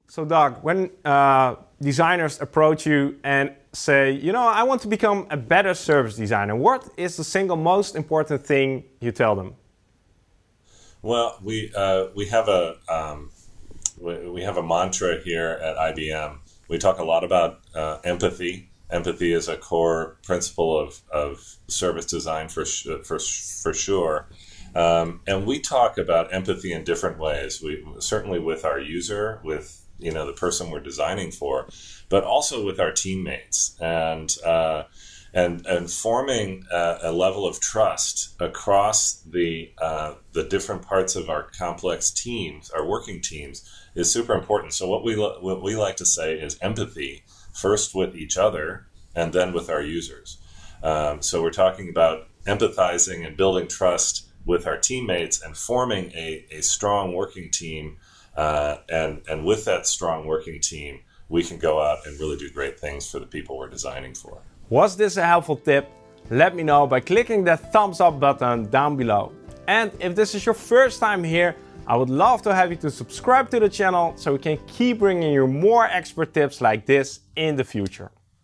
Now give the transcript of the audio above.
So Doug, when designers approach you and say, you know, I want to become a better service designer, what is the single most important thing you tell them? Well, we have a mantra here at IBM. We talk a lot about empathy. Empathy is a core principle of service design for sure. And we talk about empathy in different ways. We certainly with our user, with the person we're designing for, but also with our teammates, and forming a level of trust across the different parts of our complex teams, our working teams, is super important. So what we like to say is empathy first with each other and then with our users. So we're talking about empathizing and building trust with our teammates and forming a strong working team. And with that strong working team, we can go out and really do great things for the people we're designing for. Was this a helpful tip? Let me know by clicking that thumbs up button down below. And if this is your first time here, I would love to have you to subscribe to the channel so we can keep bringing you more expert tips like this in the future.